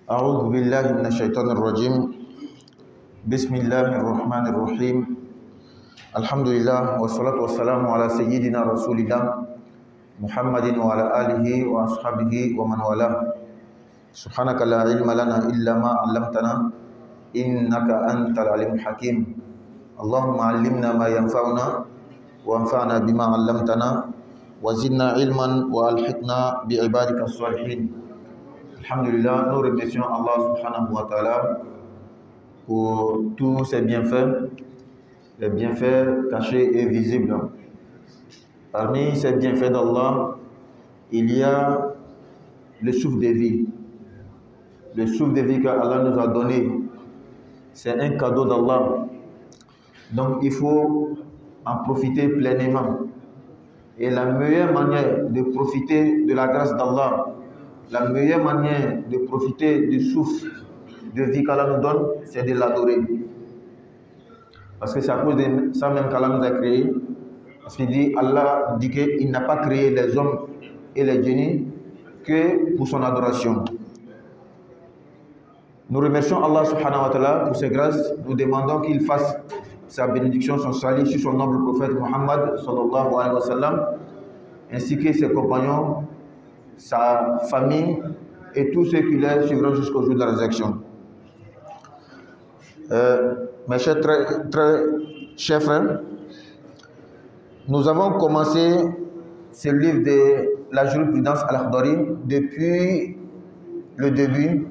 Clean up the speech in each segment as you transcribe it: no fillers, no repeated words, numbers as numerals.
أعوذ بالله من الشيطان الرجيم. بسم الله الرحمن الرحيم. الحمد لله والصلاة والسلام على سيدنا رسول الله محمد وعلى آله وأصحابه ومن والاه. سبحانك لا علم لنا إلا ما علمتنا إنك أنت العليم الحكيم. اللهم علمنا ما ينفعنا وانفعنا بما علمتنا وزدنا علما وألحقنا بعبادك الصالحين. Alhamdulillah, nous remercions Allah subhanahu wa ta'ala pour tous ses bienfaits, les bienfaits cachés et visibles. Parmi ces bienfaits d'Allah, il y a le souffle de vie. Le souffle de vie qu'Allah nous a donné, c'est un cadeau d'Allah. Donc il faut en profiter pleinement. Et la meilleure manière de profiter de la grâce d'Allah, la meilleure manière de profiter du souffle de vie qu'Allah nous donne, c'est de l'adorer. Parce que c'est à cause de ça même qu'Allah nous a créés. Parce qu'il dit, Allah dit qu'il n'a pas créé les hommes et les génies que pour son adoration. Nous remercions Allah subhanahu wa ta'ala pour ses grâces. Nous demandons qu'il fasse sa bénédiction, son salut sur son noble prophète Muhammad sallallahu alayhi wa sallam, ainsi que ses compagnons, sa famille et tous ceux qui les suivront jusqu'au jour de la résurrection. Mes chers, très chers frères, nous avons commencé ce livre de la jurisprudence al-Akhdari depuis le début,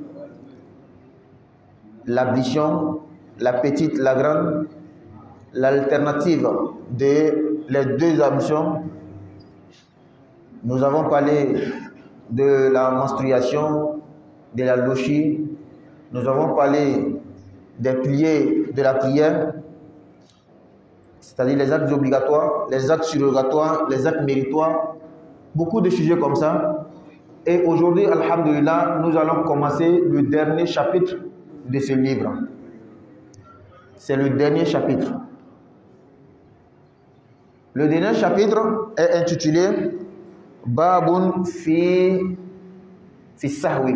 l'ablution, la petite, la grande, l'alternative de les deux ablutions. Nous avons parlé de la menstruation, de la louchie. Nous avons parlé des piliers de la prière, c'est-à-dire les actes obligatoires, les actes surrogatoires, les actes méritoires, beaucoup de sujets comme ça. Et aujourd'hui, alhamdulillah, nous allons commencer le dernier chapitre de ce livre. C'est le dernier chapitre. Le dernier chapitre est intitulé Babun fi sahwi.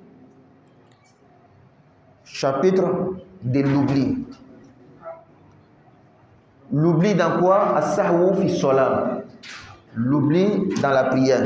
Chapitre de l'oubli. L'oubli dans quoi? As-sahwu fi salat. L'oubli dans la prière.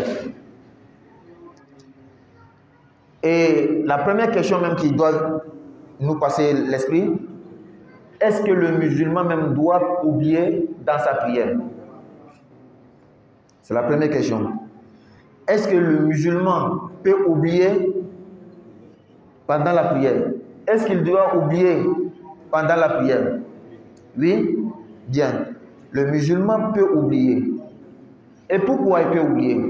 Et la première question même qui doit nous passer l'esprit, est-ce que le musulman même doit oublier dans sa prière? C'est la première question. Est-ce que le musulman peut oublier pendant la prière? Est-ce qu'il doit oublier pendant la prière? Oui? Bien. Le musulman peut oublier. Et pourquoi il peut oublier?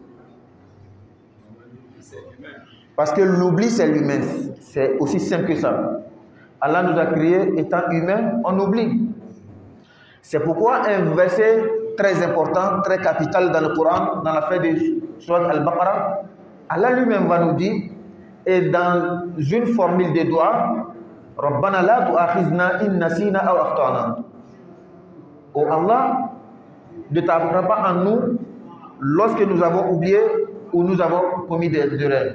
Parce que l'oubli, c'est l'humain. C'est aussi simple que ça. Allah nous a créés étant humains, on oublie. C'est pourquoi un verset très important, très capital dans le Coran, dans la fin de Surat Al-Baqarah, Allah lui-même va nous dire, et dans une formule de doigts, Rabbana la tu'akhizna in nasina aw akhtana. Oh Allah, ne t'apprends pas en nous lorsque nous avons oublié ou nous avons commis des erreurs.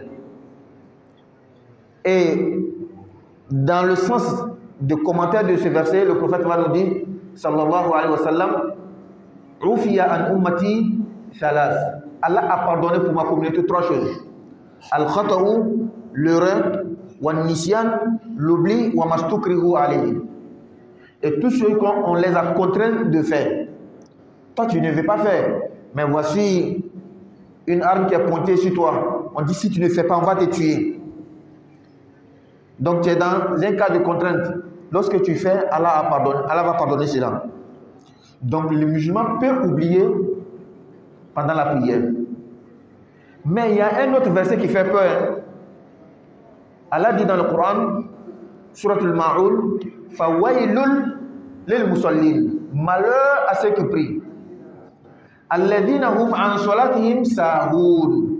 Et dans le sens de commentaire de ce verset, le prophète va nous dire, sallallahu alayhi wa sallam, Ufiya an ummati thalas. Allah a pardonné pour ma communauté trois choses. Al-khata'u, l'erreur, wa nisyan, l'oubli, wa mastukrihu alayhi. Et tous ceux qu'on les a contraints de faire. Toi, tu ne veux pas faire. Mais voici une arme qui est pointée sur toi. On dit, si tu ne fais pas, on va te tuer. Donc, tu es dans un cas de contrainte. Lorsque tu fais, Allah va pardonner cela. Donc, le musulman peut oublier pendant la prière. Mais il y a un autre verset qui fait peur. Allah dit dans le Coran, Surat al-Ma'ul, Fawailul lil musallin. Malheur à ceux qui prient. Alladhina hum an salatihim sahun.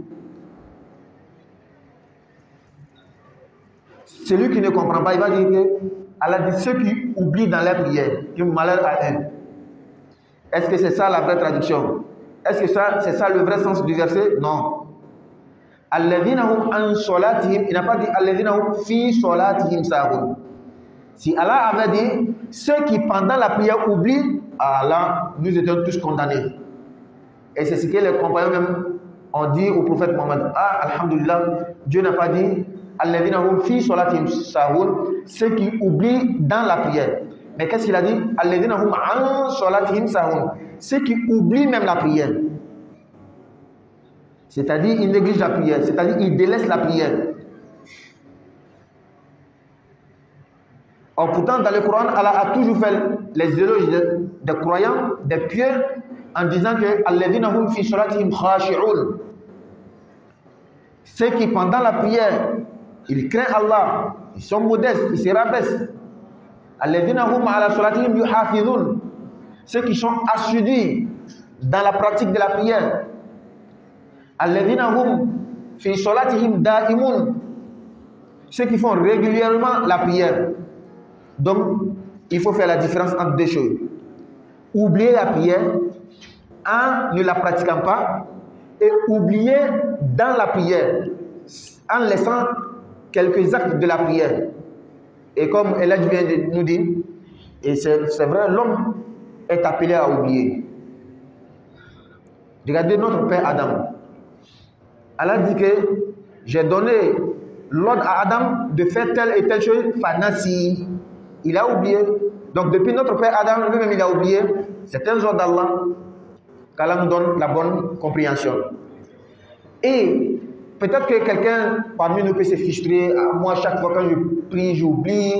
Celui qui ne comprend pas, il va dire que Allah dit ceux qui oublient dans leur prière, qui ont malheur à eux. Est-ce que c'est ça la vraie traduction? Est-ce que c'est ça le vrai sens du verset? Non. Alladhina hum an salatihim, il n'a pas dit alladhina hum fi salatihim sahun. Si Allah avait dit ceux qui pendant la prière oublient, Allah, nous étions tous condamnés. Et c'est ce que les compagnons même ont dit au prophète Mohammed. Ah, alhamdulillah, Dieu n'a pas dit alladhina hum fi salatihim sahun, ceux qui oublient dans la prière. Mais qu'est-ce qu'il a dit? Alladhina hum an salatihim sahun, ceux qui oublient même la prière. C'est-à-dire, ils négligent la prière, c'est-à-dire, ils délaissent la prière. Or, pourtant, dans le Coran, Allah a toujours fait les éloges des croyants, des pieux, en disant que alladhina hum fi salatihim khashi'un, ceux qui, pendant la prière, ils craignent Allah, ils sont modestes, ils se rabaissent. Alladhina hum ala salatihim yuhafidhun, ceux qui sont assidus dans la pratique de la prière. Alladhina hum fi salatihim da'imun, ceux qui font régulièrement la prière. Donc, il faut faire la différence entre deux choses. Oublier la prière en ne la pratiquant pas et oublier dans la prière en laissant quelques actes de la prière. Et comme Eladj vient de nous dire, et c'est vrai, l'homme est appelé à oublier. Regardez notre père Adam. Allah dit que j'ai donné l'ordre à Adam de faire telle et telle chose, Fanasi. Il a oublié. Donc depuis notre père Adam, lui-même il a oublié. C'est un ordre d'Allah qu'Allah nous donne la bonne compréhension. Et peut-être que quelqu'un parmi nous peut se frustrer. Moi, chaque fois quand je prie, j'oublie.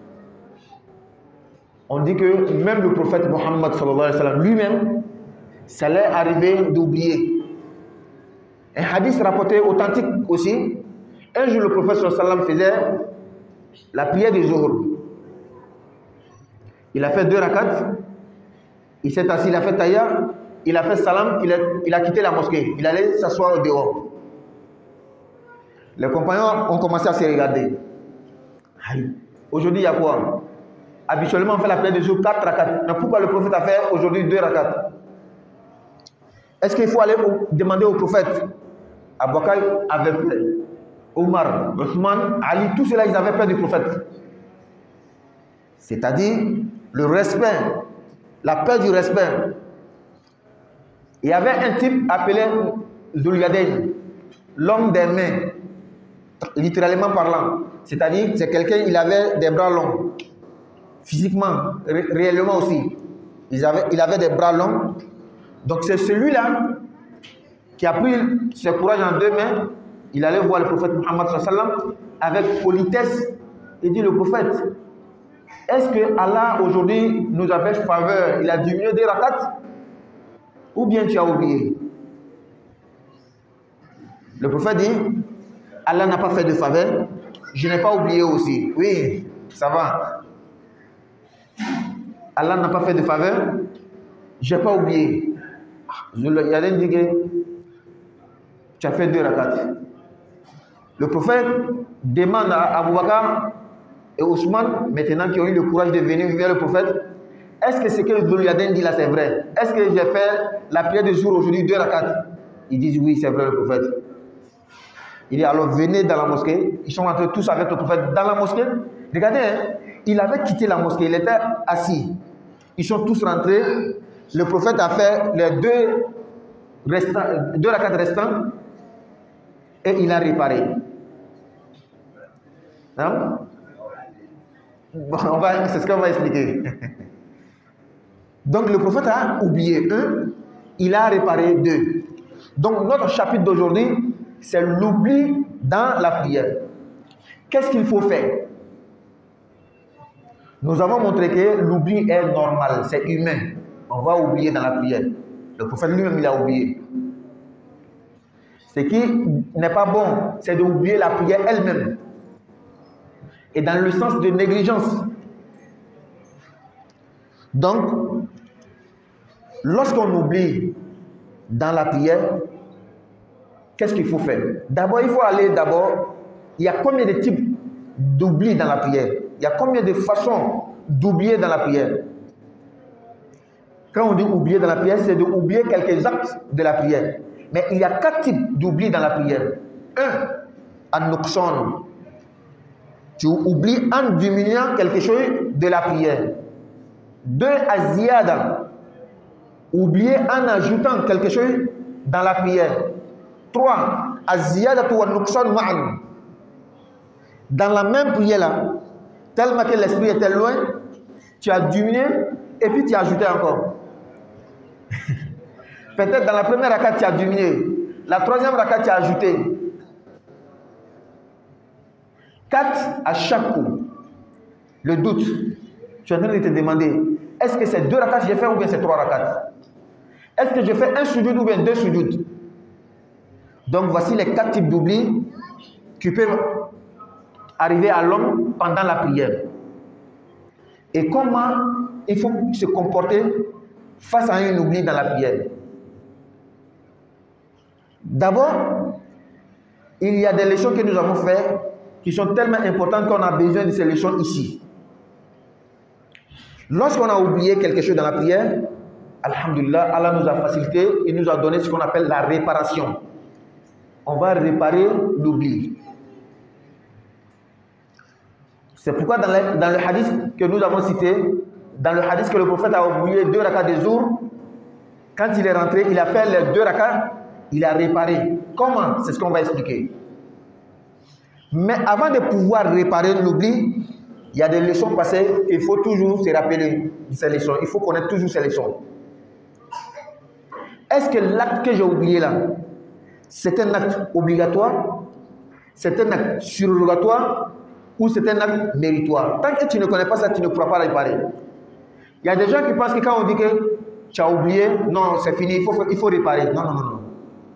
On dit que même le prophète Mohammed sallallahu alayhi wa sallam, lui-même, ça l'est arrivé d'oublier. Un hadith rapporté authentique aussi. Un jour, le prophète sallallahu alayhi wa sallam faisait la prière du Zuhr. Il a fait 2 rakats. Il s'est assis, il a fait taïa. Il a fait salam. Il a quitté la mosquée. Il allait s'asseoir au dehors. Les compagnons ont commencé à se regarder. Aujourd'hui, il y a quoi? Habituellement, on fait la prière du Zuhr 4 rakats. Mais pourquoi le prophète a fait aujourd'hui 2 rakats? Est-ce qu'il faut aller demander au prophète? Abu Bakr avait peur. Omar, Othman, Ali, tous ceux-là, ils avaient peur du prophète. C'est-à-dire le respect, la peur du respect. Il y avait un type appelé Dhul Yadayn, l'homme des mains, littéralement parlant. C'est-à-dire, c'est quelqu'un, il avait des bras longs, physiquement, réellement aussi. Il avait des bras longs. Donc c'est celui-là qui a pris ce courage en 2 mains. Il allait voir le prophète Muhammad sallallahu alayhi wa sallam avec politesse. Il dit, le prophète, est-ce que Allah aujourd'hui nous a fait faveur? Il a diminué des rakats? Ou bien tu as oublié? Le prophète dit, Allah n'a pas fait de faveur, je n'ai pas oublié aussi. Oui, ça va. Allah n'a pas fait de faveur, je n'ai pas oublié. Il y a dit que tu as fait 2 rakats. Le prophète demande à Abu Bakr et Ousmane, maintenant qui ont eu le courage de venir vers le prophète, est-ce que ce que Dhul Yadayn dit là c'est vrai? Est-ce que j'ai fait la prière du jour aujourd'hui 2 rakats? Ils disent oui, c'est vrai le prophète. Il dit alors venez dans la mosquée. Ils sont rentrés tous avec le prophète dans la mosquée. Regardez, hein, il avait quitté la mosquée, il était assis. Ils sont tous rentrés. Le prophète a fait les 2 rakats restants et il a réparé. Hein? Bon, c'est ce qu'on va expliquer. Donc le prophète a oublié 1, il a réparé 2. Donc notre chapitre d'aujourd'hui, c'est l'oubli dans la prière. Qu'est-ce qu'il faut faire? Nous avons montré que l'oubli est normal, c'est humain. On va oublier dans la prière. Le prophète lui-même, il a oublié. Ce qui n'est pas bon, c'est d'oublier la prière elle-même. Et dans le sens de négligence. Donc, lorsqu'on oublie dans la prière, qu'est-ce qu'il faut faire? D'abord, il faut aller il y a combien de types d'oubli dans la prière? Il y a combien de façons d'oublier dans la prière? Quand on dit oublier dans la prière, c'est d'oublier quelques actes de la prière. Mais il y a 4 types d'oubli dans la prière. 1. An-nuqsan. Tu oublies en diminuant quelque chose de la prière. 2. Az-ziyada. Oublier en ajoutant quelque chose dans la prière. 3. Az-ziyadatu wan-nuqsan ma'an. Dans la même prière là, tellement que l'esprit était loin, tu as diminué et puis tu as ajouté encore. Peut-être dans la première rakat tu as diminué, la troisième rakat tu as ajouté. 4. À chaque coup, le doute. Tu es en train de te demander, est-ce que c'est 2 rakats que j'ai fait ou bien c'est 3 rakats? Est-ce que je fais un sujoud ou bien 2 sujouds? Donc voici les 4 types d'oubli qui peuvent arriver à l'homme pendant la prière. Et comment il faut se comporter face à un oubli dans la prière. D'abord, il y a des leçons que nous avons faites qui sont tellement importantes qu'on a besoin de ces leçons ici. Lorsqu'on a oublié quelque chose dans la prière, alhamdulillah, Allah nous a facilité et nous a donné ce qu'on appelle la réparation. On va réparer l'oubli. C'est pourquoi dans le hadith que nous avons cité, dans le hadith que le prophète a oublié 2 rakats de jour, quand il est rentré, il a fait les 2 rakats, il a réparé. Comment? C'est ce qu'on va expliquer. Mais avant de pouvoir réparer l'oubli, il y a des leçons passées, il faut toujours se rappeler de ces leçons. Il faut connaître toujours ces leçons. Est-ce que l'acte que j'ai oublié là, c'est un acte obligatoire, c'est un acte surrogatoire ou c'est un acte méritoire? Tant que tu ne connais pas ça, tu ne pourras pas réparer. Il y a des gens qui pensent que quand on dit que tu as oublié, non, c'est fini, il faut réparer. Non, non, non, non.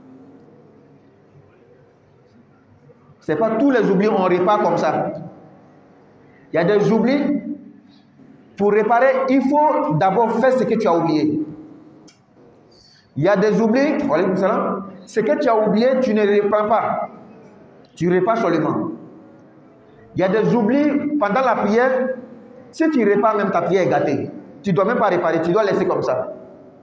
Ce n'est pas tous les oublis on répare comme ça. Il y a des oublis, pour réparer, il faut d'abord faire ce que tu as oublié. Il y a des oublis, ce que tu as oublié, tu ne répares pas. Tu répares seulement. Il y a des oublis pendant la prière, si tu répares même ta prière est gâtée. Tu ne dois même pas réparer, tu dois laisser comme ça.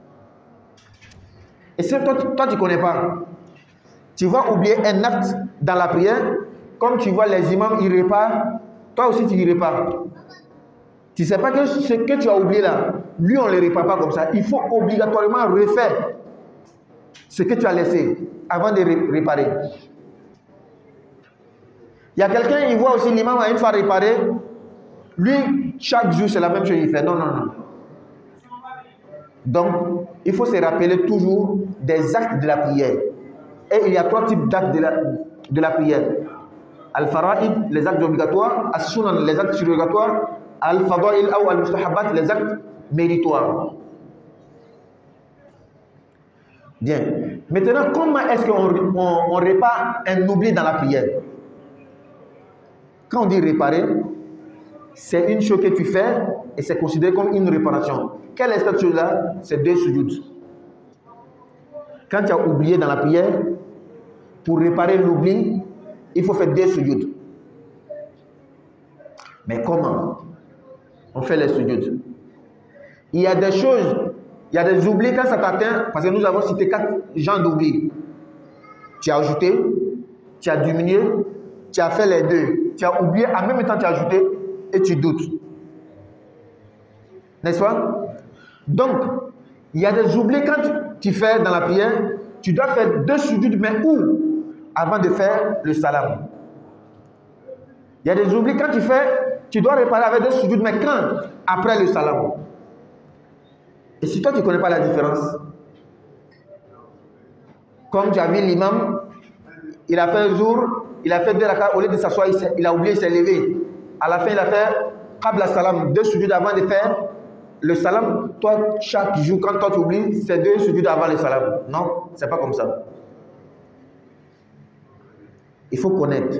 Et si toi tu ne connais pas, tu vas oublier un acte dans la prière, comme tu vois les imams, ils réparent, toi aussi tu y répares. Tu ne sais pas que ce que tu as oublié là, lui on ne le répare pas comme ça. Il faut obligatoirement refaire ce que tu as laissé avant de réparer. Il y a quelqu'un, il voit aussi l'imam a une fois réparé, lui, chaque jour c'est la même chose, il fait non, non, non. Donc, il faut se rappeler toujours des actes de la prière. Et il y a 3 types d'actes de la prière. Al-fara'id, les actes obligatoires. As-sunan, les actes surrogatoires. Al-fada'il ou al-mustahabbat, les actes méritoires. Bien. Maintenant, comment est-ce qu'on répare un oubli dans la prière? Quand on dit réparer, c'est une chose que tu fais et c'est considéré comme une réparation. Quelle est cette chose-là? C'est 2 sujouds. Quand tu as oublié dans la prière, pour réparer l'oubli, il faut faire 2 sujouds. Mais comment on fait les sujouds? Il y a des choses, il y a des oublis quand ça t'atteint, parce que nous avons cité 4 genres d'oublis. Tu as ajouté, tu as diminué, tu as fait les 2. Tu as oublié, en même temps tu as ajouté et tu doutes. N'est-ce pas? Donc, il y a des oublis quand tu fais dans la prière, tu dois faire 2 sujouds, mais où? Avant de faire le salam. Il y a des oublis quand tu fais, tu dois réparer avec 2 sujouds, mais quand? Après le salam. Et si toi tu ne connais pas la différence, comme tu as vu l'imam, il a fait un jour, il a fait 2 rakats, au lieu de s'asseoir, il a oublié, il s'est levé. À la fin, il a fait qabla salam, 2 sujouds avant de faire le salam. Toi, chaque jour, quand toi tu oublies, c'est 2 sujouds avant le salam. Non, c'est pas comme ça. Il faut connaître.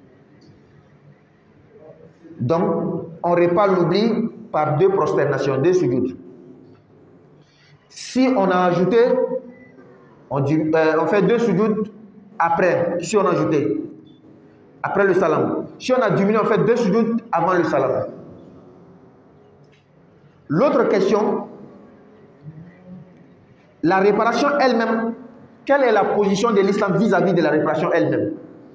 Donc, on répare l'oubli par 2 prosternations, 2 sujouds. Si on a ajouté, on fait 2 sujouds après, si on a ajouté, après le salam. Si on a diminué, on fait 2 sujouds avant le salam. L'autre question, la réparation elle-même, quelle est la position de l'islam vis-à-vis de la réparation elle-même?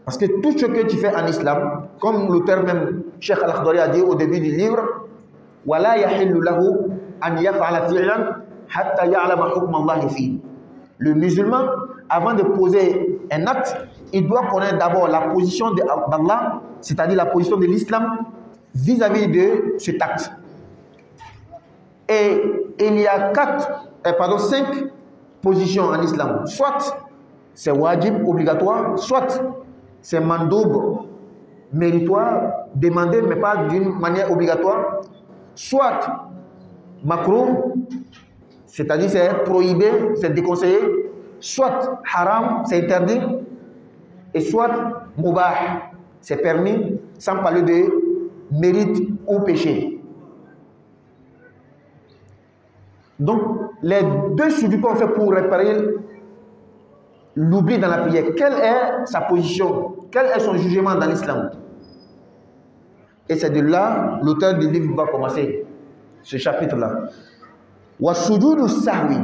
Parce que tout ce que tu fais en islam, comme l'auteur même, Cheikh Al-Akhdari a dit au début du livre, وَلَا يَحِلُّ لَهُ أَنْ يَفْعَلَ فِعْلًا حَتَّى يَعْلَمَ حُكْمَ اللَّهِ فِيهِ. Le musulman, avant de poser un acte, il doit connaître d'abord la position d'Allah, c'est-à-dire la position de l'islam vis-à-vis de cet acte. Et il y a 5 positions en islam. Soit c'est wajib, obligatoire, soit c'est mandoub, méritoire, demandé, mais pas d'une manière obligatoire, soit makruh, c'est-à-dire c'est prohibé, c'est déconseillé, soit haram, c'est interdit, et soit mubah, c'est permis, sans parler de mérite ou péché. Donc, les 2 sujets qu'on fait pour réparer l'oubli dans la prière, quelle est sa position, quel est son jugement dans l'islam? Et c'est de là, l'auteur du livre va commencer ce chapitre-là. Wa sujudu sahwi,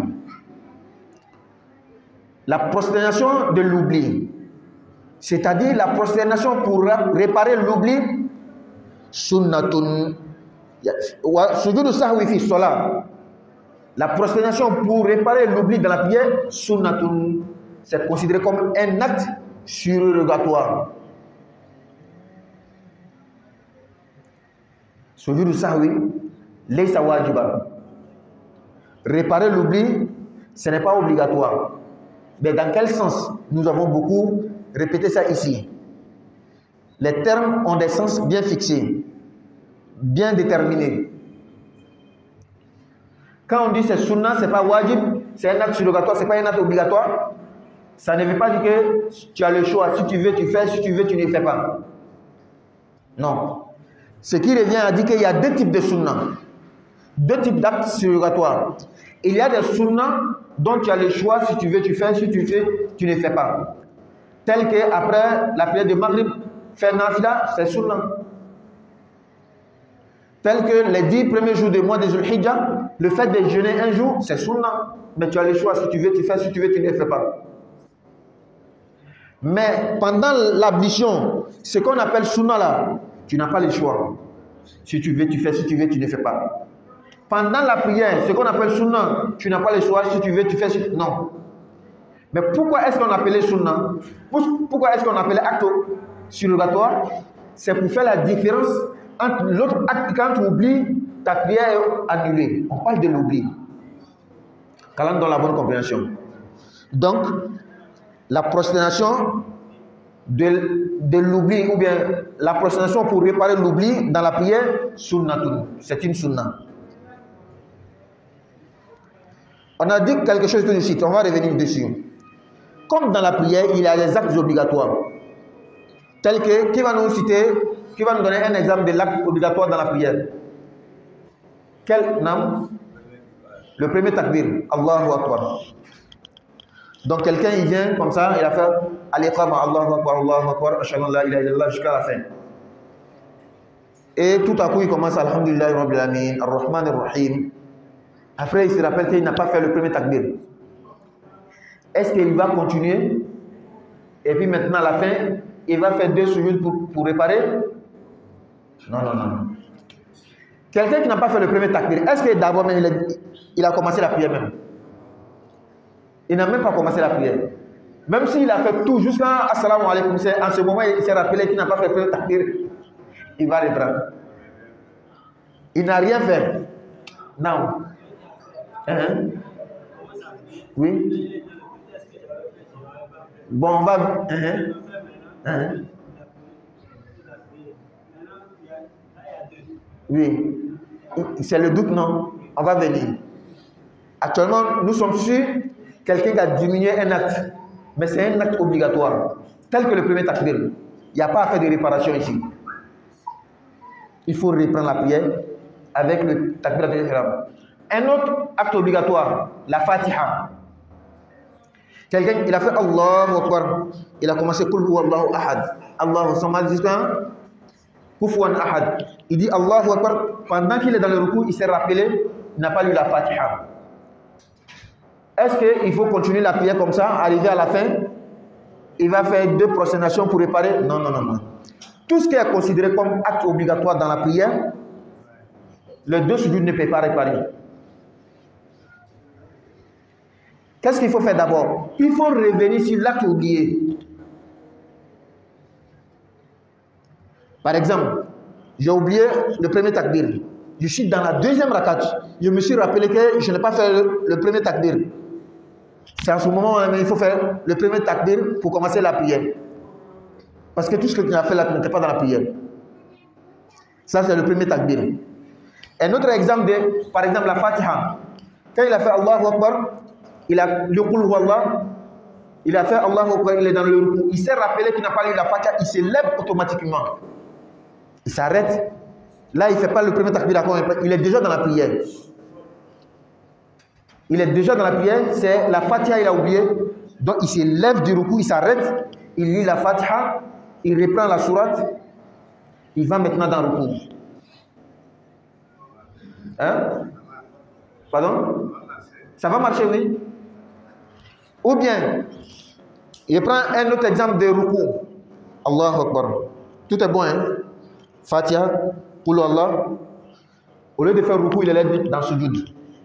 la prosternation de l'oubli, c'est-à-dire la prosternation pour réparer l'oubli, sunnatun. Wa sujudu sahwi fi salat, la prosternation pour réparer l'oubli dans la prière, sunnatun, c'est considéré comme un acte surérogatoire. Sujudu sahwi laysa wajiban. Réparer l'oubli, ce n'est pas obligatoire. Mais dans quel sens? Nous avons beaucoup répété ça ici. Les termes ont des sens bien fixés, bien déterminés. Quand on dit c'est sunna, c'est pas wajib, c'est un acte surrogatoire, c'est pas un acte obligatoire. Ça ne veut pas dire que tu as le choix. Si tu veux, tu fais. Si tu veux, tu ne fais pas. Non. Ce qui revient à dire qu'il y a 2 types de sunna, 2 types d'actes surrogatoires. Il y a des sunna dont tu as le choix. Si tu veux, tu fais. Si tu fais, tu ne fais pas. Tel que après la prière de Maghrib, faire nafila, c'est sunna. Tel que les 10 premiers jours du mois de Zulhijjah, le fait de jeûner un jour, c'est sunna. Mais tu as le choix. Si tu veux, tu fais. Si tu veux, tu ne fais pas. Mais pendant l'ablution, ce qu'on appelle sunna là, tu n'as pas le choix. Si tu veux, tu fais. Si tu veux, tu ne fais pas. Pendant la prière, ce qu'on appelle sunna, tu n'as pas le choix. Si tu veux, tu fais. Non. Mais pourquoi est-ce qu'on appelait sunna? Pourquoi est-ce qu'on appelait acte surrogatoire? C'est pour faire la différence entre l'autre acte. Quand tu oublies, ta prière est annulée. On parle de l'oubli. Qu'Allah donne la bonne compréhension. Donc, la prosternation de l'oubli, ou bien la prosternation pour réparer l'oubli dans la prière, sunnatun, c'est une sunna. On a dit quelque chose tout de suite, on va revenir dessus. Comme dans la prière, il y a les actes obligatoires. Tel que, qui va nous citer, qui va nous donner un exemple de l'acte obligatoire dans la prière? Quel nom? Le premier takbir, Allahu Akbar. Donc quelqu'un il vient comme ça, il a fait al-iqama, Allahu Akbar, ashhadu an la ilaha illallah jusqu'à la fin. Et tout à coup il commence alhamdulillah rabbil alamin, ar-rahman ar-rahim. Après il se rappelle qu'il n'a pas fait le premier takbir. Est-ce qu'il va continuer? Et puis maintenant à la fin, il va faire 2 sujoud pour réparer? Non, non, non. Quelqu'un qui n'a pas fait le premier takbir, est-ce que d'abord il a commencé la prière même? Il n'a même pas commencé la prière. Même s'il a fait tout jusqu'à assalamu alaikum, en ce moment il s'est rappelé qu'il n'a pas fait le premier takbir, il va reprendre. Il n'a rien fait. Non. Oui. Bon, on va. Oui. C'est le doute, non? On va venir. Actuellement, nous sommes sur quelqu'un qui a diminué un acte, mais c'est un acte obligatoire, tel que le premier takbir. Il n'y a pas à faire de réparation ici. Il faut reprendre la prière avec le takbir al-ihram. Un autre acte obligatoire, la Fatiha. Quelqu'un, il a fait Allahu Akbar, il a commencé Qul huwallahu ahad, Allahu samad, Kufuwan ahad. Il dit Allahu Akbar, pendant qu'il est dans le ruku, il s'est rappelé, il n'a pas lu la Fatiha. Est-ce qu'il faut continuer la prière comme ça, arriver à la fin? il va faire 2 prosternations pour réparer. Non, non, non, non. Tout ce qui est considéré comme acte obligatoire dans la prière, les 2 sujoud ne peuvent pas réparer. Qu'est-ce qu'il faut faire d'abord? Il faut revenir sur l'acte oublié. Par exemple, j'ai oublié le premier takbir. Je suis dans la 2e rakat. Je me suis rappelé que je n'ai pas fait le premier takbir. C'est à ce moment où il faut faire le premier takbir pour commencer la prière. Parce que tout ce que tu as fait là, tu n'étais pas dans la prière. Ça, c'est le premier takbir. Un autre exemple, par exemple, la Fatiha. Quand il a fait Allahu Akbar, il a le Qul Huwallah, il a fait Allahu Akbar, il est dans le ruku. Il s'est rappelé qu'il n'a pas lu la Fatiha, il se lève automatiquement. Il s'arrête. Là, il ne fait pas le premier takbir, il est déjà dans la prière. Il est déjà dans la prière, c'est la Fatiha, il a oublié. Donc, il se lève du ruku, il s'arrête, il lit la Fatiha, il reprend la sourate, il va maintenant dans le ruku. Hein? Pardon? Ça va marcher, oui? Ou bien, il prend un autre exemple de ruku. Allahu Akbar. Tout est bon, hein? Fatiha, Qul Allah. Au lieu de faire ruku, il est là dans sujoud.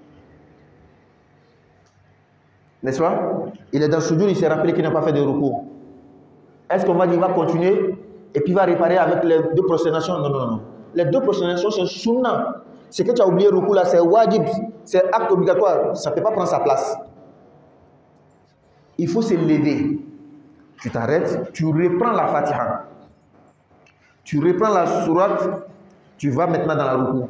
N'est-ce pas? Il est dans sujoud, il s'est rappelé qu'il n'a pas fait de ruku. Est-ce qu'on va dire qu'il va continuer et puis il va réparer avec les 2 prosternations? Non, non, non. Les 2 prosternations, c'est sunnah. Ce que tu as oublié, ruku là, c'est wajib, c'est acte obligatoire. Ça ne peut pas prendre sa place. Il faut se lever. Tu t'arrêtes, tu reprends la Fatiha. Tu reprends la sourate, tu vas maintenant dans la ruku.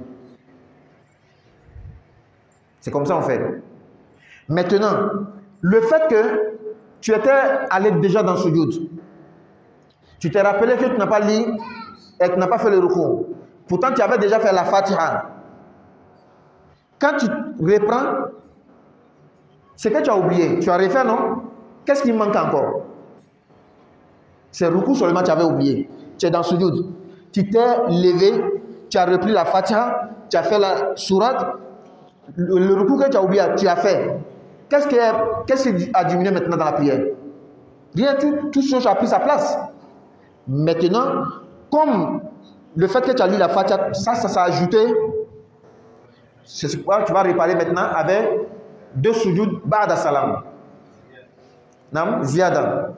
C'est comme ça on fait. Maintenant, le fait que tu étais allé déjà dans ce sujoud, tu t'es rappelé que tu n'as pas lu et que tu n'as pas fait le ruku. Pourtant, tu avais déjà fait la Fatiha. Quand tu reprends, c'est que tu as oublié. Tu as refait, non? Qu'est-ce qui manque encore? C'est ruku seulement tu avais oublié. Tu es dans sujoud. Tu t'es levé, tu as repris la Fatiha, tu as fait la sourate. Le ruku que tu as oublié, tu as fait. Qu'est-ce qui a diminué maintenant dans la prière? Rien, tout ce a pris sa place. Maintenant, comme le fait que tu as lu la Fatiha, ça s'est ajouté. C'est ce que tu vas réparer maintenant avec 2 sujoud ba'da salam. Nam, ziyada.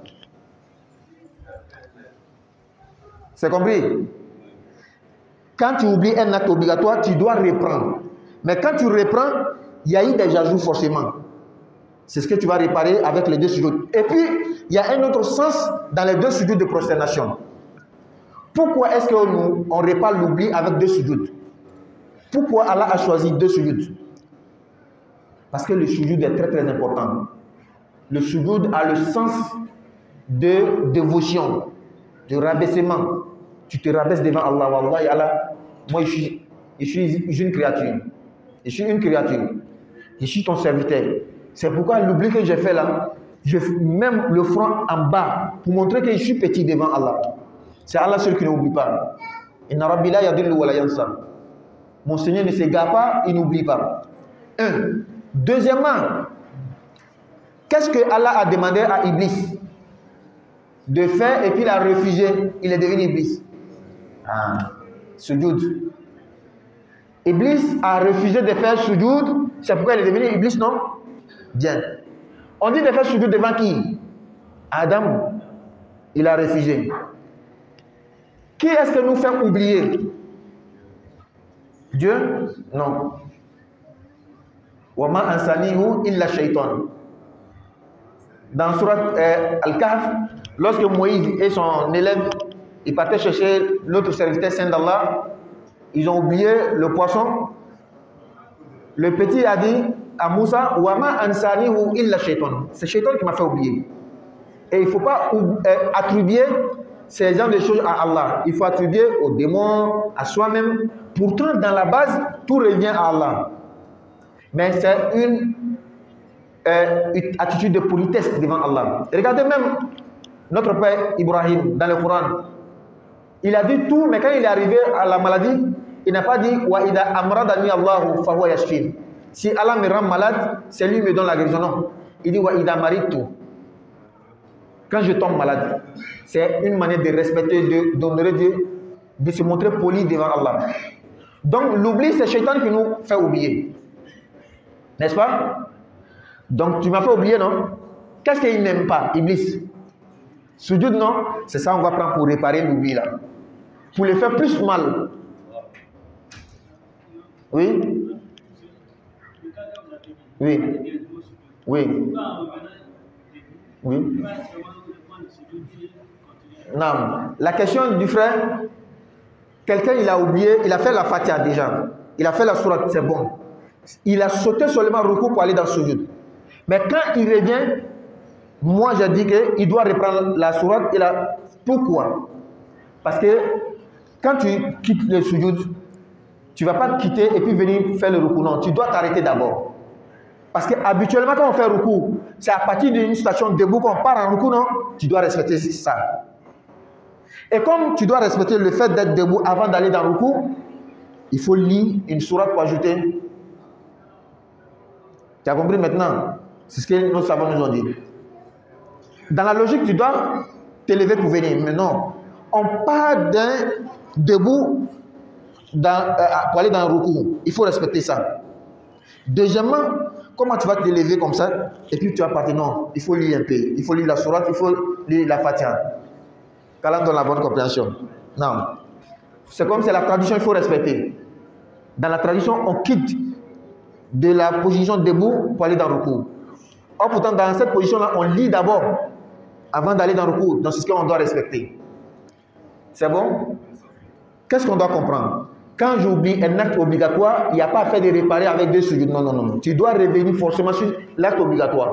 C'est compris? Quand tu oublies un acte obligatoire, tu dois reprendre. Mais quand tu reprends, il y a eu des ajouts forcément. C'est ce que tu vas réparer avec les 2 sujoud. Et puis, il y a un autre sens dans les 2 sujoud de prosternation. Pourquoi est-ce qu'on répare l'oubli avec 2 sujoud? Pourquoi Allah a choisi 2 sujoud? Parce que le sujoud est très très important. Le sujoud a le sens de dévotion, de rabaissement. Tu te rabaisses devant Allah. Wallahi Allah, moi je suis une créature. Je suis une créature. Je suis ton serviteur. C'est pourquoi l'oubli que j'ai fait là, je mets le front en bas pour montrer que je suis petit devant Allah. C'est Allah seul qui n'oublie pas. Inna Rabbi la yadillu wa la yansa. Mon Seigneur ne s'égare pas, il n'oublie pas. 1. Deuxièmement, qu'est-ce que Allah a demandé à Iblis de faire et puis il a refusé? Il est devenu Iblis. Sujoud. Iblis a refusé de faire sujoud. C'est pourquoi il est devenu Iblis, non? Bien. On dit de faire sujoud devant qui? Adam. Il a refusé. Qui est-ce que nous fait oublier? Dieu? Non. Wama ansanihu illa shaytan. Dans Surat Al-Kahf, lorsque Moïse et son élève ils partaient chercher l'autre serviteur saint d'Allah, ils ont oublié le poisson. Le petit a dit à Moussa, Wama ansanihu illa shaytan. C'est Shaytan qui m'a fait oublier. Et il ne faut pas attribuer ces genres de choses à Allah. Il faut attribuer aux démons, à soi-même. Pourtant, dans la base, tout revient à Allah. Mais c'est une attitude de politesse devant Allah. Regardez même notre père Ibrahim dans le Coran. Il a dit tout, mais quand il est arrivé à la maladie, il n'a pas dit wa ida amradani Allahu fa huwa yashfin. Si Allah me rend malade, c'est lui qui me donne la guérison. Non. Il dit wa ida maritu. quand je tombe malade. C'est une manière de respecter, d'honorer Dieu, de se montrer poli devant Allah. Donc l'oubli, c'est Shaitan qui nous fait oublier. N'est-ce pas? Donc tu m'as fait oublier, non? Qu'est-ce qu'il n'aime pas, Iblis? Sujoud, non? C'est ça on va prendre pour réparer l'oubli là. Pour le faire plus mal. Oui? Oui. Oui. Oui. Non. La question du frère, quelqu'un il a oublié, il a fait la Fatiha déjà. Il a fait la sourate, c'est bon. Il a sauté seulement Ruku pour aller dans le sujoud. Mais quand il revient, moi j'ai dit qu'il doit reprendre la sourate. Pourquoi? Parce que quand tu quittes le sujoud, tu ne vas pas quitter et puis venir faire le Ruku. Non, tu dois t'arrêter d'abord. Parce que habituellement quand on fait Ruku, c'est à partir d'une station debout qu'on part en Ruku, non? Tu dois respecter ça. Et comme tu dois respecter le fait d'être debout avant d'aller dans Ruku, il faut lire une sourate pour ajouter. Tu as compris maintenant? C'est ce que nos savants nous ont dit. Dans la logique, tu dois t'élever pour venir. Mais non, on part d'un debout pour aller dans le Ruku. Il faut respecter ça. Deuxièmement, comment tu vas t'élever comme ça et puis tu vas partir? Non, il faut lire un peu. Il faut lire la sourate, il faut lire la Fatiha. Qu'Allah donne la bonne compréhension. Non. C'est comme c'est la tradition, il faut respecter. Dans la tradition, on quitte de la position debout pour aller dans le Ruku. Or, pourtant, dans cette position-là, on lit d'abord avant d'aller dans le Ruku. Donc, c'est ce qu'on doit respecter. C'est bon? Qu'est-ce qu'on doit comprendre? Quand j'oublie un acte obligatoire, il n'y a pas à faire de réparer avec des sujets. Non, non, non. Tu dois revenir forcément sur l'acte obligatoire.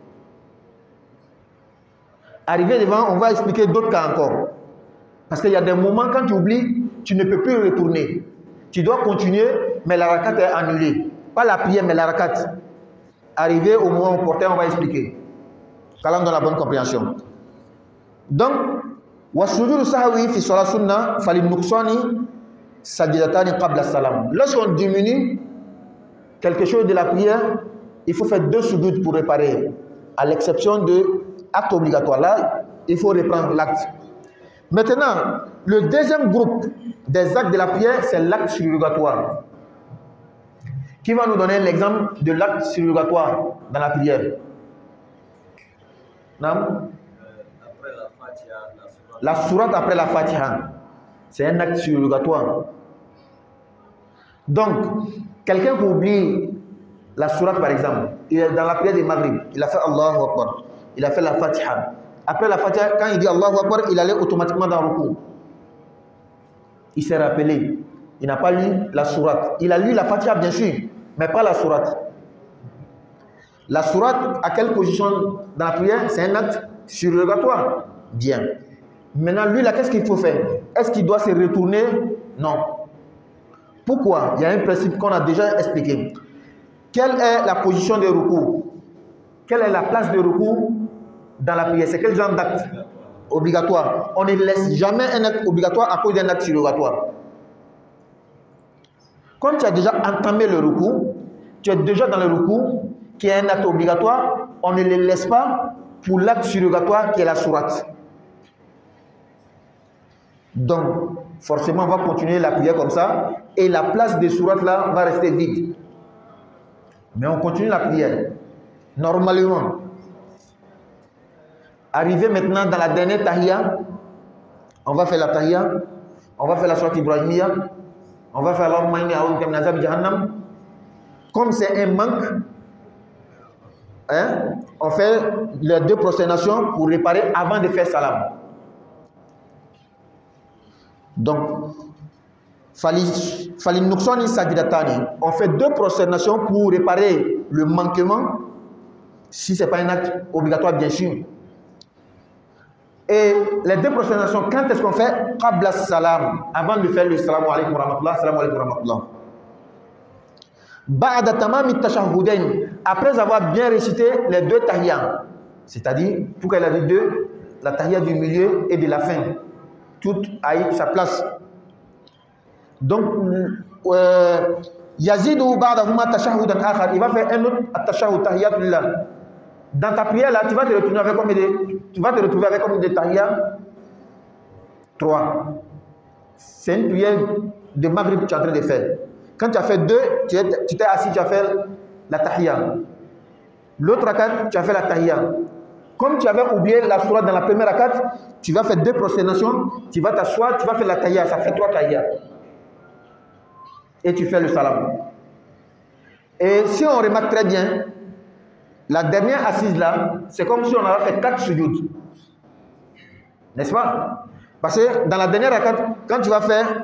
Arrivé devant, on va expliquer d'autres cas encore. Parce qu'il y a des moments, quand tu oublies, tu ne peux plus retourner. Tu dois continuer, mais la rakat est annulée. Pas la prière, mais la rakat. Arrivé au moment opportun, on va expliquer. Qu'Allah donne la bonne compréhension. Donc, wasujudu sahwi fi salat sunna falin nuqsani sajidatani qabla salam. Lorsqu'on diminue quelque chose de la prière, il faut faire 2 sujud pour réparer. À l'exception de acte obligatoire. Là, il faut reprendre l'acte. Maintenant, le deuxième groupe des actes de la prière, c'est l'acte surrogatoire. Qui va nous donner l'exemple de l'acte surrogatoire dans la prière? Non? Après la Fatiha, la sourate après la Fatiha, c'est un acte surrogatoire. Donc, quelqu'un qui oublie la sourate par exemple, il est dans la prière des Maghrib, il a fait Allahu Akbar, il a fait la Fatiha. Après la Fatiha, quand il dit Allahu Akbar, il allait automatiquement dans le Ruku. Il s'est rappelé, il n'a pas lu la sourate. Il a lu la Fatiha bien sûr, mais pas la sourate. La sourate, à quelle position dans la prière? C'est un acte surrogatoire. Bien. Maintenant, lui là, qu'est-ce qu'il faut faire? Est-ce qu'il doit se retourner? Non. Pourquoi? Il y a un principe qu'on a déjà expliqué. Quelle est la position de Ruku? Quelle est la place de Ruku dans la prière? C'est quel genre d'acte? Obligatoire. On ne laisse jamais un acte obligatoire à cause d'un acte surrogatoire. Quand tu as déjà entamé le Ruku, tu es déjà dans le Ruku, qui est un acte obligatoire, on ne le laisse pas pour l'acte surrogatoire qui est la sourate. Donc, forcément, on va continuer la prière comme ça, et la place des sourates là va rester vide. Mais on continue la prière, normalement. Arrivé maintenant dans la dernière tahiyya, on va faire la tahiyya, on va faire la sourate Ibrahimiyya, on va faire Allahumma inni a'udhu bika min azab jahannam. Comme c'est un manque, hein, on fait les 2 prosternations pour réparer avant de faire salam. Donc, falin nuqsani sajidatani. On fait 2 prosternations pour réparer le manquement, si ce n'est pas un acte obligatoire bien sûr. Et les 2 prosternations, quand est-ce qu'on fait? Qabla salam, avant de faire le salam alaykum wa rahmatullah, salam alaykum wa rahmatullah. Ba'da tamami tashahhudain, après avoir bien récité les 2 tahiyyas, c'est-à-dire, pour qu'elle a dit 2, la tahiyya du milieu et de la fin, tout a eu sa place. Donc, yazidu ba'dahuma tashahhudan akhar, il va faire un autre tashahhud tahiyyatullah. Dans ta prière là, tu vas te retrouver avec combien de tahiyya? 3. C'est une prière de Maghrib que tu es en train de faire. Quand tu as fait 2, tu t'es assis, tu as fait la tahiyya. L'autre rakat, tu as fait la tahiyya. Comme tu avais oublié la sourate dans la première rakat, tu vas faire 2 prosternations, tu vas t'asseoir, tu vas faire la tahiyya, ça fait 3 tahiyya. Et tu fais le salam. Et si on remarque très bien, la dernière assise là, c'est comme si on avait fait 4 sujoud. N'est-ce pas? Parce que dans la dernière rakat, quand tu vas faire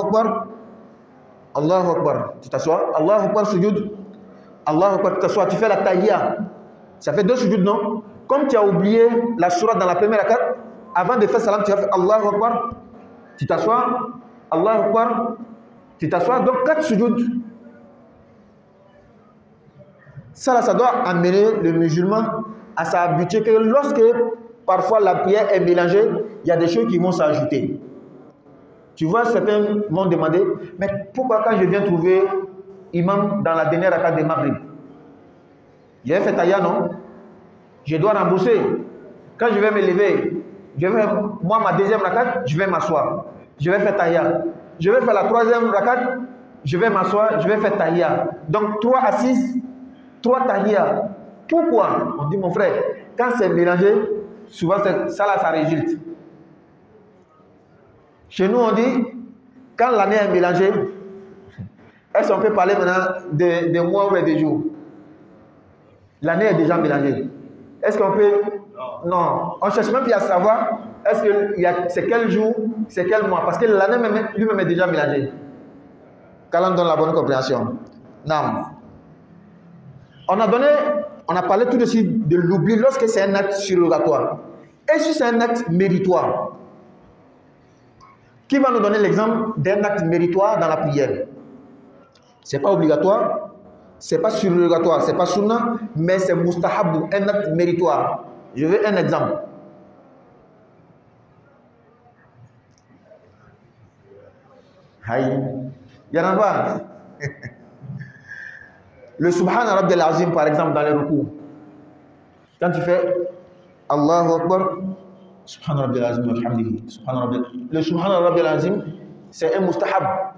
Allahu Akbar, tu t'assois, Allahu Akbar sujoud, Allahu Akbar, tu t'assois, tu fais la tahiyya. Ça fait 2 sujoud, non? Comme tu as oublié la sourate dans la première rakat, avant de faire salam, tu vas faire Allahu Akbar, tu t'assois, Allahu Akbar, tu t'assois, donc 4 sujoud. Ça doit amener le musulman à s'habituer que lorsque parfois la prière est mélangée, il y a des choses qui vont s'ajouter. Tu vois, certains m'ont demandé, mais pourquoi quand je viens trouver imam dans la dernière rakat de Maghrib, j'ai fait tahiyya, non? Je dois rembourser. Quand je vais me lever, moi ma deuxième rakat, je vais m'asseoir. Je vais faire tahiyya. Je vais faire la troisième rakat, je vais m'asseoir, je vais faire tahiyya. Donc 3 assises, 3 tahiyya. Pourquoi? On dit mon frère, quand c'est mélangé, souvent ça là, ça résulte. Chez nous, on dit, quand l'année est mélangée, est-ce qu'on peut parler maintenant de mois ou des jours? L'année est déjà mélangée. Est-ce qu'on peut... Non. On cherche même plus à savoir, est-ce que c'est quel jour, c'est quel mois? Parce que l'année lui-même est déjà mélangée. Qu'Allah donne la bonne compréhension. Non. On a parlé tout de suite de l'oubli lorsque c'est un acte surrogatoire. Et si c'est un acte méritoire? Qui va nous donner l'exemple d'un acte méritoire dans la prière? Ce n'est pas obligatoire, ce n'est pas surrogatoire, ce n'est pas sunna, mais c'est mustahab, un acte méritoire. Je veux un exemple. Aïe. Il y en a pas. Le Subhana Rabbil Azim, par exemple, dans les recours. Quand tu fais Allahu Akbar, Subhana Rabbil Azim, alhamdulillah. Le Subhana Rabbil Azim, c'est un mustahab.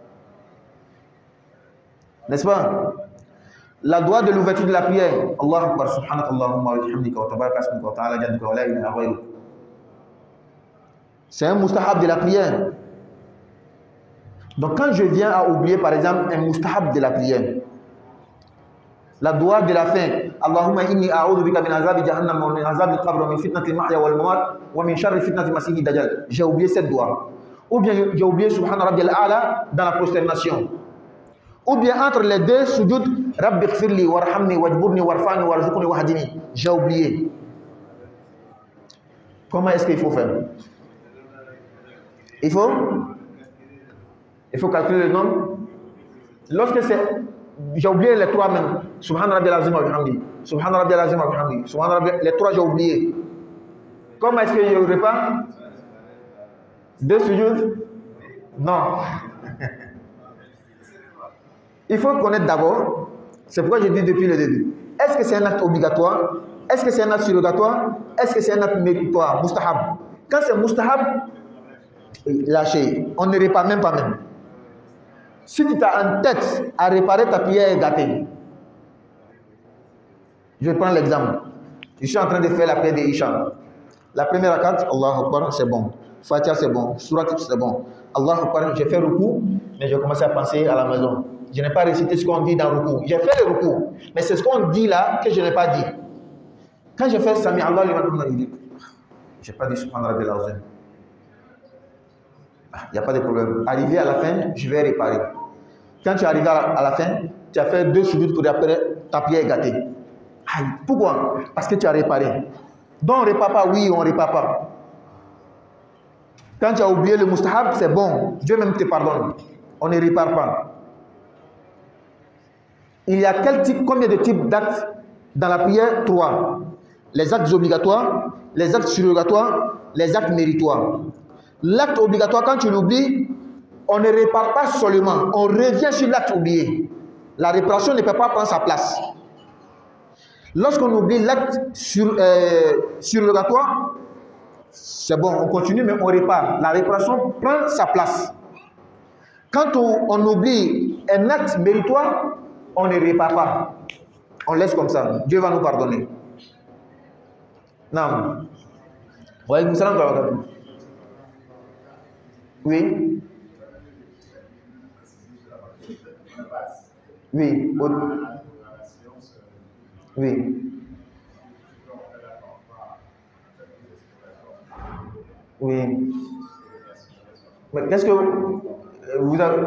N'est-ce pas? La doigt de l'ouverture de la prière. Allahu Akbar, Subhanakallahumma wa bihamdika wa tabaraka ismuka wa ta'ala jadduka wa la ilaha ghayruk. C'est un mustahab de la prière. Donc quand je viens à oublier par exemple un mustahab de la prière, la doigt de la fin, Allahumma inni a'udhu bika min azabi jahannam wa min azabi al-qabr wa min fitnati al-mahya wal mamat wa min sharri fitnati masihi dajjal. J'ai oublié cette doigt. Ou bien j'ai oublié Subhana Rabbiyal A'la dans la prosternation. Ou bien entre les 2 sujoud, Rabbi ighfirli warhamni wajburni warfani warzuqni wahdini. J'ai oublié. Comment est-ce qu'il faut faire? Il faut calculer le nombre. Lorsque c'est... J'ai oublié les 3 même. Subhana Rabbil Azim wa bihamdi. Subhana Rabbil Azim wa bihamdi. Subhana Rabbil... Les 3 j'ai oublié. Comment est-ce que je ne pas 2 sujoud? Non. Il faut connaître d'abord. C'est pourquoi je dis depuis le début. Est-ce que c'est un acte obligatoire? Est-ce que c'est un acte surrogatoire? Est-ce que c'est un acte méritoire? Mustahab. Quand c'est mustahab, lâchez. On ne répare même pas même. Si tu as en tête à réparer ta prière gâtée, je vais prendre l'exemple. Je suis en train de faire la prière de Isha. La première rakat, Allahu Akbar, c'est bon. Fatiha, c'est bon. Surat, c'est bon. Allahu Akbar, j'ai fait ruku, mais j'ai commencé à penser à la maison. Je n'ai pas récité ce qu'on dit dans ruku. J'ai fait le ruku, mais c'est ce qu'on dit là que je n'ai pas dit. Quand j'ai fait Sami Allah, je n'ai pas dit Subhana Rabbil Azim. Il n'y a pas de problème. Arrivé à la fin, je vais réparer. Quand tu es arrivé à la fin, tu as fait 2 sujoud pour après ta prière est gâtée. Aïe, pourquoi? Parce que tu as réparé. Donc on ne répare pas, oui, on ne répare pas. Quand tu as oublié le mustahab, c'est bon. Dieu même te pardonne. On ne répare pas. Il y a combien de types d'actes dans la prière? 3. Les actes obligatoires, les actes surrogatoires, les actes méritoires. L'acte obligatoire, quand tu l'oublies, on ne répare pas seulement, on revient sur l'acte oublié. La réparation ne peut pas prendre sa place. Lorsqu'on oublie l'acte surrogatoire, c'est bon, on continue, mais on répare. La réparation prend sa place. Quand on oublie un acte méritoire, on ne répare pas. On laisse comme ça. Dieu va nous pardonner. Non. Oui. Oui. Oui. Oui. Mais qu'est-ce que vous avez...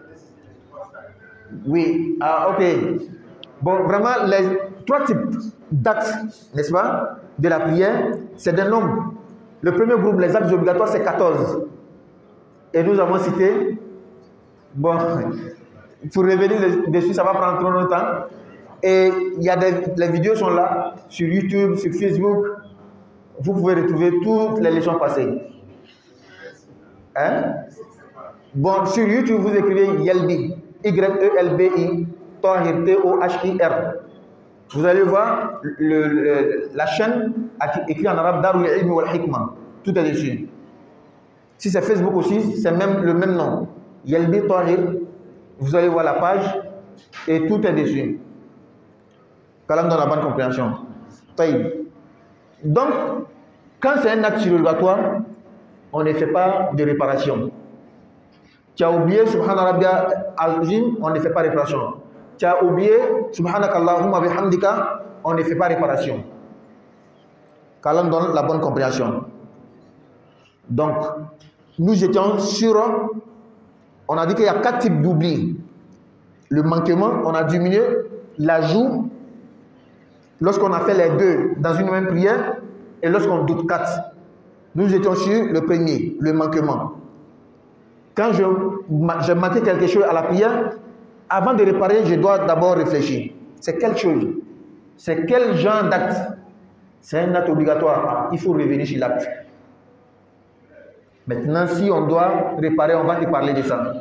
Oui. Ah, ok. Bon, vraiment, les 3 types d'actes, n'est-ce pas, de la prière, c'est d'un nombre. Le premier groupe, les actes obligatoires, c'est 14. Et nous avons cité, bon, pour revenir dessus, ça va prendre trop longtemps. Et il y a les vidéos sont là, sur YouTube, sur Facebook. Vous pouvez retrouver toutes les leçons passées. Hein? Bon, sur YouTube, vous écrivez Yelbi, Y-E-L-B-I, Tohir, T-O-H-I-R. Vous allez voir la chaîne écrite en arabe Darul Ilm wal Hikma. Tout est dessus. Si c'est Facebook aussi, c'est même le même nom. Yelbi Tohir. Vous allez voir la page et tout est dessus. Kalam dans la bonne compréhension. Donc, quand c'est un acte surrogatoire, on ne fait pas de réparation. Tu as oublié Subhana Rabbia Al-Azim, on ne fait pas réparation. Tu as oublié Subhanakallahumma bihamdika, on ne fait pas réparation. Kalam donne la bonne compréhension. Donc, nous étions sur, on a dit qu'il y a 4 types d'oubli. Le manquement, on a diminué l'ajout lorsqu'on a fait les 2 dans une même prière et lorsqu'on doute 4. Nous étions sur le premier, le manquement. Quand je manquais quelque chose à la prière, avant de réparer, je dois d'abord réfléchir. C'est quelle chose? C'est quel genre d'acte? C'est un acte obligatoire. Il faut revenir sur l'acte. Maintenant, si on doit réparer, on va te parler de ça.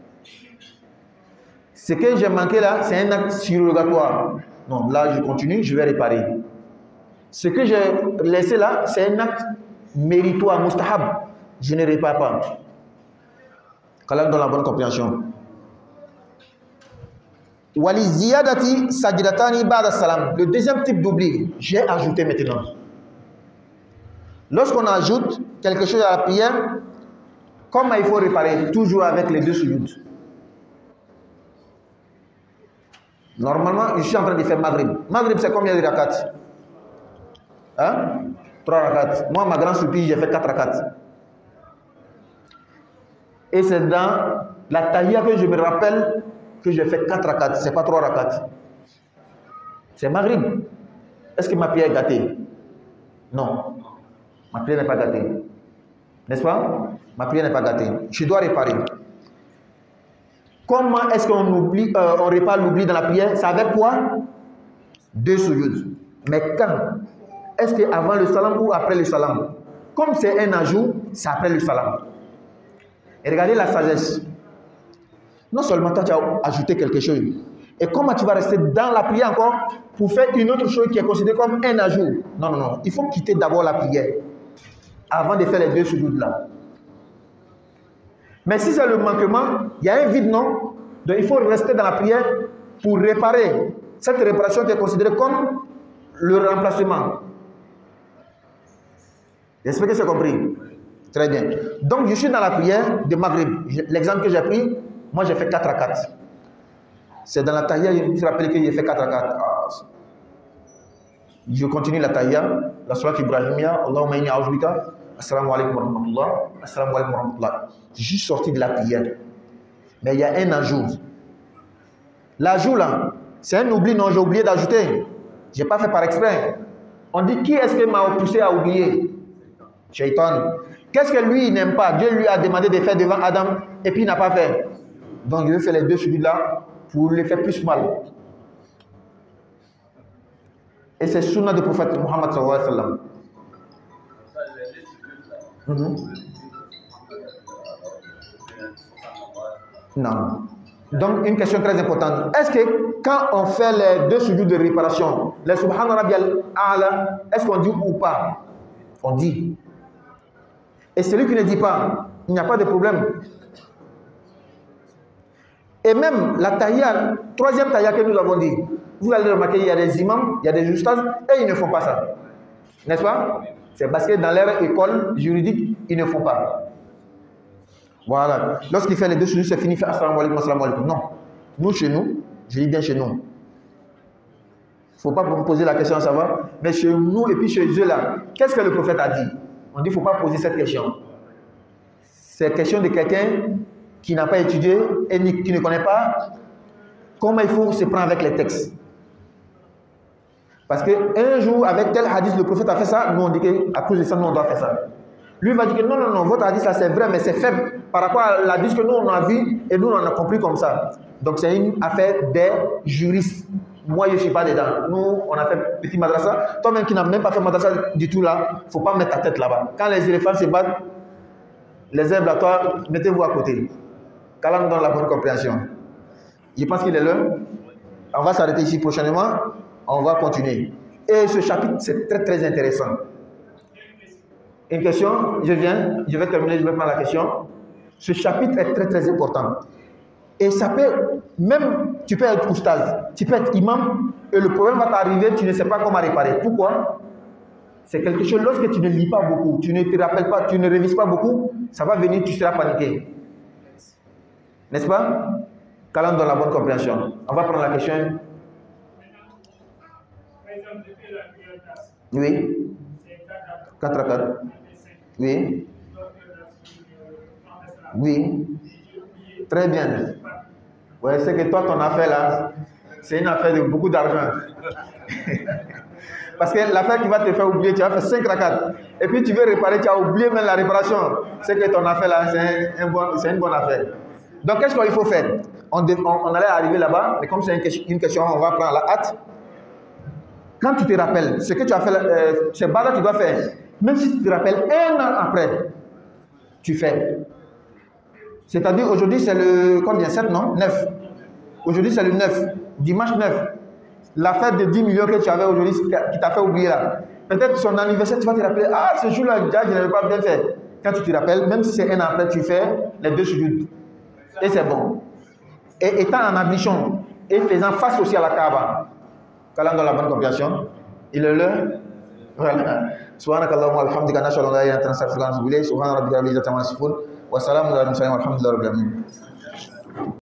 Ce que j'ai manqué là, c'est un acte surrogatoire. Non, là, je continue, je vais réparer. Ce que j'ai laissé là, c'est un acte méritoire, mustahab. Je ne répare pas. Kalam dans la bonne compréhension. Wali ziyadati sajidatani ba'da salam. Le deuxième type d'oubli, j'ai ajouté maintenant. Lorsqu'on ajoute quelque chose à la prière, comment il faut réparer? Toujours avec les 2 sujoud. Normalement, je suis en train de faire Maghrib. Maghrib, c'est combien de rakats? Hein? 3 rakats. Moi, ma grande surprise, j'ai fait 4 rakats. Et c'est dans la tahiyya que je me rappelle que j'ai fait 4 rakats. Ce n'est pas 3 rakats. C'est Maghrib. Est-ce que ma prière est gâtée? Non. Ma prière n'est pas gâtée. N'est-ce pas? Ma prière n'est pas gâtée. Je dois réparer. Comment est-ce qu'on oublie, on répare l'oubli dans la prière? C'est avec quoi? 2 sujoud. Mais quand? Est-ce que avant le salam ou après le salam? Comme c'est un ajout, c'est après le salam. Et regardez la sagesse. Non seulement toi tu as ajouté quelque chose, et comment tu vas rester dans la prière encore pour faire une autre chose qui est considérée comme un ajout? Non, non, non. Il faut quitter d'abord la prière avant de faire les 2 sujouds là. Mais si c'est le manquement, il y a un vide, non? Donc il faut rester dans la prière pour réparer cette réparation qui est considérée comme le remplacement. J'espère que c'est compris. Très bien. Donc je suis dans la prière de Maghrib. L'exemple que j'ai pris, moi j'ai fait 4 rakats. C'est dans la tahiyya, je me rappelle que j'ai fait 4 rakats. Je continue la tahiyya, la salat ibrahimiyya, Allahumma inni a'udhu-bika, assalamu alaikum wa rahmatullah, assalamu alaikum wa rahmatullah. Je suis sorti de la prière. Mais il y a un ajout. L'ajout là, c'est un oubli, non, j'ai oublié d'ajouter. Je n'ai pas fait par exprès. On dit qui est-ce qui m'a poussé à oublier? Shaitan. Qu'est-ce que lui il n'aime pas? Dieu lui a demandé de faire devant Adam et puis il n'a pas fait. Donc je vais faire les 2 celui-là pour les faire plus mal. Et c'est sunna du prophète Muhammad sallallahu alayhi wa sallam. Non. Donc, une question très importante. Est-ce que quand on fait les 2 sujuds de réparation, les Subhana Rabbiyal A'la, est-ce qu'on dit ou pas? On dit. Et celui qui ne dit pas, il n'y a pas de problème. Et même la tahiyya, 3e tahiyya que nous avons dit, vous allez remarquer, il y a des imams, il y a des ustads, et ils ne font pas ça. N'est-ce pas? C'est parce que dans leur école juridique, ils ne font pas. Voilà. Lorsqu'il fait les 2 sujuds, c'est fini, il fait assalamu alaikum, assalamu alaikum. Non. Nous, chez nous, je dis bien chez nous. Il ne faut pas me poser la question à savoir, mais chez nous et puis chez eux là, qu'est-ce que le prophète a dit? On dit qu'il ne faut pas poser cette question. C'est la question de quelqu'un qui n'a pas étudié et qui ne connaît pas comment il faut se prendre avec les textes. Parce qu'un jour, avec tel hadith, le prophète a fait ça, nous on dit qu'à cause de ça, nous on doit faire ça. Lui va dire que non, non, non, votre hadith là c'est vrai, mais c'est faible par rapport à l'hadith que nous on a vu et nous on a compris comme ça. Donc c'est une affaire des juristes. Moi je ne suis pas dedans. Nous on a fait petit madrasa. Toi-même qui n'as même pas fait madrasa du tout là, il ne faut pas mettre ta tête là-bas. Quand les éléphants se battent, les herbes là, toi, mettez-vous à côté. Qu'Allah nous donne la bonne compréhension. Je pense qu'il est l'heure. On va s'arrêter ici prochainement. On va continuer. Et ce chapitre, c'est très très intéressant. Une question, je vais terminer, je vais prendre la question. Ce chapitre est très très important. Et ça peut, même, tu peux être oustaz, tu peux être imam, et le problème va t'arriver, tu ne sais pas comment réparer. Pourquoi? C'est quelque chose, lorsque tu ne lis pas beaucoup, tu ne te rappelles pas, tu ne révises pas beaucoup, ça va venir, tu seras paniqué. N'est-ce pas? Qu'Allah donne la bonne compréhension. On va prendre la question. Oui. 4 à 4. Oui. Oui. Très bien. Ouais, c'est que toi, ton affaire là, c'est une affaire de beaucoup d'argent. Parce que l'affaire qui va te faire oublier, tu vas faire 5 rakats. Et puis tu veux réparer, tu as oublié même la réparation. C'est que ton affaire là, c'est une bonne affaire. Donc qu'est-ce qu'il faut faire? On allait arriver là-bas, mais comme c'est une question, on va prendre la hâte. Quand tu te rappelles, ce que tu as fait, c'est bas tu dois faire. Même si tu te rappelles 1 an après, tu fais. C'est-à-dire aujourd'hui c'est le combien? 7 non? 9. Aujourd'hui c'est le 9. Dimanche 9. L'affaire de 10 millions que tu avais aujourd'hui qui t'a fait oublier là. Peut-être son anniversaire, tu vas te rappeler, ah ce jour-là, déjà je n'avais pas bien fait. Quand tu te rappelles, même si c'est 1 an après, tu fais les 2 sujuds. Et c'est bon. Et étant en ablution et faisant face aussi à la Kaaba, qu'Allah donne la bonne compréhension, il est l'heure. Voilà. Subhanakallahumma alhamdulillah, nashhadu an la ilaha illa anta nastaghfiruka wa natubu ilayk. Subhana rabbika rabbil izzati amma yasifun wa salamun ala al mursalin walhamdulillahi rabbil alamin.